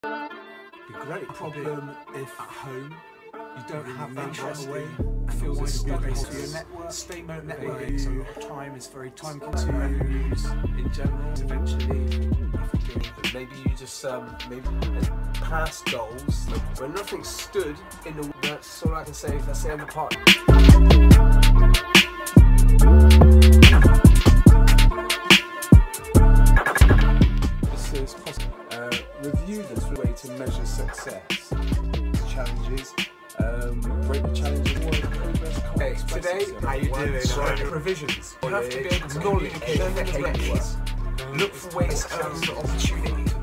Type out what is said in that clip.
Be great problem if at home you don't have that right away. It feels like a good base to for your network. Statement Networking is a lot of time, it's very time consuming. in general. Eventually, maybe you just maybe past goals when nothing stood in the. That's all I can say. That's the end of the part. this is possible. Review this way to measure success. Challenges. Rate the challenges. Hey, today, how you doing? Provisions. You have to be able to communicate. Look for ways to opportunity.